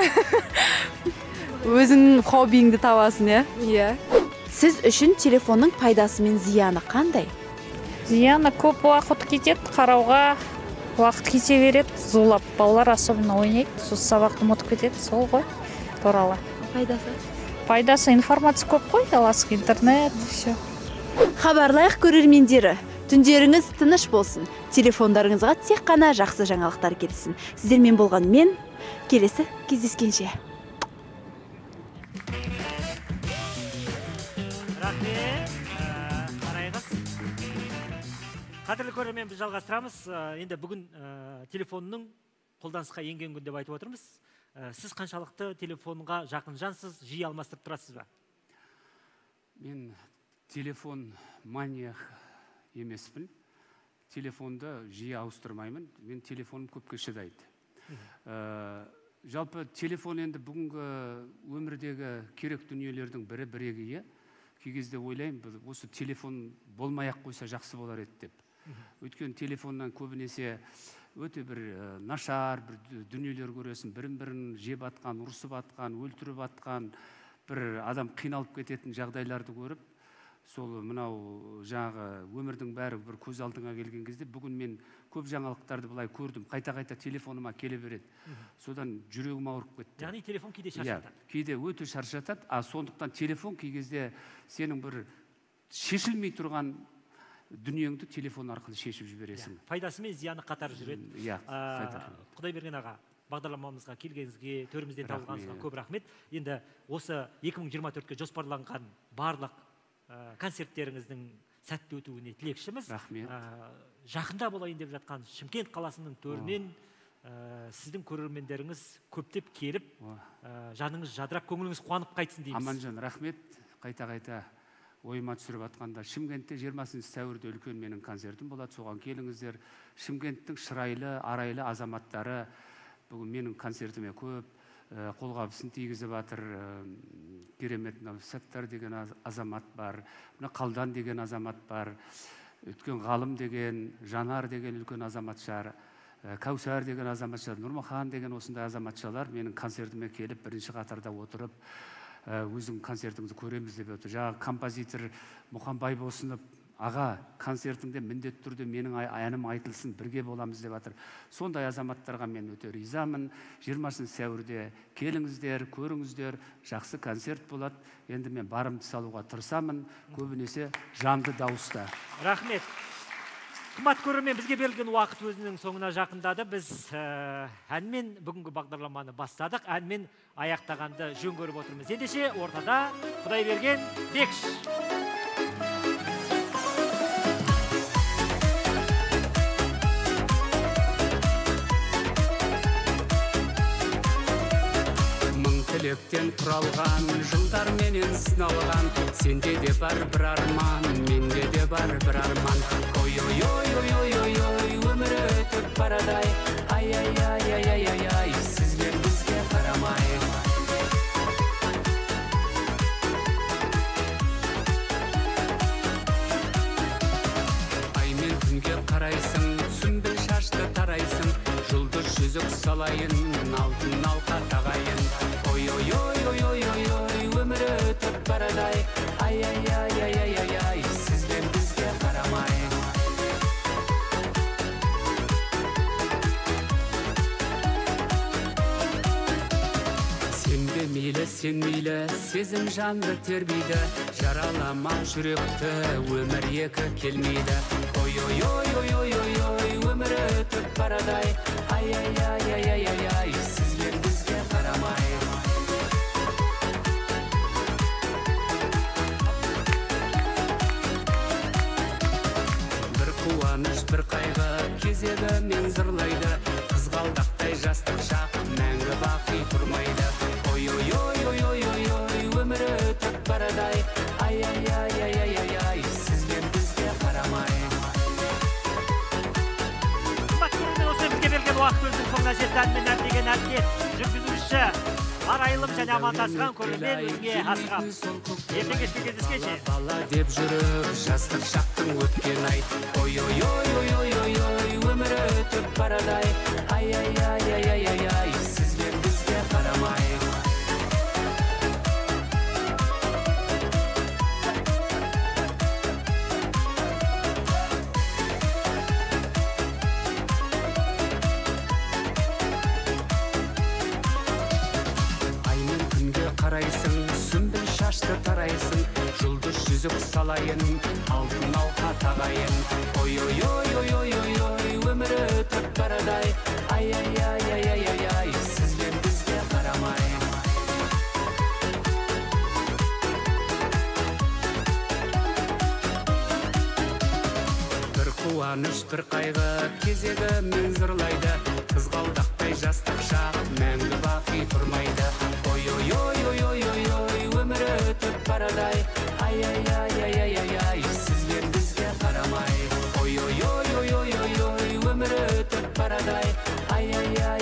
Өзің хоббиіңді табасың, иә? Иә. Сіз үшін телефонның пайдасы мен зияны қандай? Зияны көп уақыт кетеді, қарауға уақыт кете береді. Зулап, балалар особенно ойнайды, сол сабақты ұмытып кетеді, сол ғой туралы. Пайдасы? Пайдасы информация көп қой, аласың интернет, все. Хабарлайық көрермендері. Түндеріңіз тыныш болсын. Телефондарыңызға тек қана жақсы жаңалықтар келсін. Сіздермен болған мен, келесі кездескенше. Рахмет, Арайғыз. Қадірлі көрермен, біз жалғастырамыз. Енді бүгін телефонның қолданысқа енген күн деп айтып отырмыз. Сіз қаншалықты телефонға жақын жансыз, жиі алмастырып тұрасыз ба? Мен телефон мания емеспін. Телефонды жиі ауыстырмаймын. Мен телефоным көпке шыдайды. Жалпы телефон енді бүгінгі өмірдегі керек дүниелердің бірі бірегейі. Кей кезде ойлаймын, осы телефон болмай-ақ қойса жақсы болар еді деп. Өйткені телефоннан көбінесе өте бір нашар бір дүниелер көресің, бірін-бірін жеп атқан, ұрысып атқан, өлтіріп атқан, бір адам қиналып кететін жағдайларды көріп, сол мынау жаңағы өмірдің бәрі бір көз алдыңа келген кезде бүгін мен көп жаңалықтарды былай көрдім, қайта-қайта телефоныма келе береді. Содан жүрегім ауырып кетті. Яғни телефон кейде шаршатады. Кейде өте шаршатады, а сондықтан телефон кей кезде сенің бір шешілмей тұрған дүниеңді телефон арқылы шешіп жібересің. Пайдасы мен зияны қатар жүреді. Иә, Құдайберген аға, бағдарламамызға келгеніңізге, төрімізден табылғаныңызға көп рахмет. Енді осы екі мың жиырма төртке жоспарланған барлық концерттеріңіздің сәтті өтуіне тілекшіміз. Рахмет. Жақында болайын деп жатқан Шымкент қаласының төрінен сіздің көрермендеріңіз көптеп келіп, жаныңыз жадырап, көңіліңіз қуанып қайтсын дейміз. Аманжан, рахмет. Қайта-қайта ойыма түсіріп атқанда, Шымкентте жиырмасыншы сәуірде үлкен менің концертім болады, соған келіңіздер. Шымкенттің шырайлы, арайлы азаматтары бүгін менің концертіме көп қолғабысын тигізіп жатыр. Керемет Саттар деген азамат бар, Қалдан деген азамат бар, өткен Ғалым деген, Жанар деген үлкен азаматшар, Кәусар деген азаматшар, Нұрмахан деген осындай азаматшалар менің концертіме келіп, бірінші қатарда отырып, өзің концертіңізді көреміз деп отыр. Жаңағы композитор Мұқан Байбосынов аға, концертіңде міндетті түрде менің әнім айтылсын, бірге боламыз деп жатыр. Сондай азаматтарға мен өте ризамын. жиырмасыншы сәуірде келіңіздер, көріңіздер, жақсы концерт болады. Енді мен барымды салуға тырысамын, көбінесе жанды дауыста. Рахмет. Қымбат көрермен, бізге берілген уақыт өзінің соңына жақындады. Біз әнмен бүгінгі бағдарламаны бастадық. Әнмен аяқтағанды жөн көріп отырмыз. Ендеше ортада Құдайберген Бекш. Тілектен құралған, жылдар менен сыналған, сенде де бар бір арман, менде де бар бір арман. Ой-ой-ой-ой-ой-ой, өмір өтіп барадай, ай-ай-ай-ай-ай-ай, сізбен бізге қарамай. Ай мен күнге қарайсың, сүмбіл шашты тарайсың, жұлдыз жүзік салайын, алтын алқа тағайын. Ой-ой-ой-ой-ой-ой, өмір өтіп барадай, ай-ай-ай-ай-ай-ай, сізбен бізге қарамай. Сенбе мейлі, сен мейлі, сезім жанды тербейді, жаралама жүректі, өмір екі келмейді. Ой-ой-ой-ой-ой-ой, өмір өтіп барадай, ай-ай-ай-ай-ай-ай, сізбен бізге қарамай. Бір қайғы кезегі мен зырлайды, қызғалдақтай жастық шақ мәңгі бақи тұрмайды. Ой-ой-ой-ой-ой-ой, өмір өтіп барадай, ай-ай-ай-ай-ай-ай, сізбен бізге қарамай. Бақырмен осы бізге берген уақыт өзінің соңына жетті. Әнмен әндеген әндет жүргізуші арайлым және амандасқан көрермен өзіңе асқан. Ертең кешке кездескенше. Бала деп жүріп, жастық шақтың өткен ай. Ой-ой-ой-ой-ой-ой, өмір өтіп барадай, ай-ай-ай-ай-ай-ай, сізбен бізге қарамай. Аймен күнге қарайсың, сүмбіл шашты тарайсың, жұлдыз жүзік салайын, алтын алқа тағайын. Ой-ой-ой-ой-ой-ой, өмір өтіп барадай, ай-ай-ай-ай-ай-ай, сізбен бізге қарамай. Бір қуаныш, бір қайғы кезегі мен зырлайды, қызғалдақтай жастық шақ мәңгі бақи тұрмайды. Ой-ой-ой-ой-ой-ой, өмір өтіп барадай, ай-ай-ай-ай-ай-ай, сізбен бізге қарамай. Ой-ой-ой-ой-ой-ой, өмір өтіп барадай, ай-ай-ай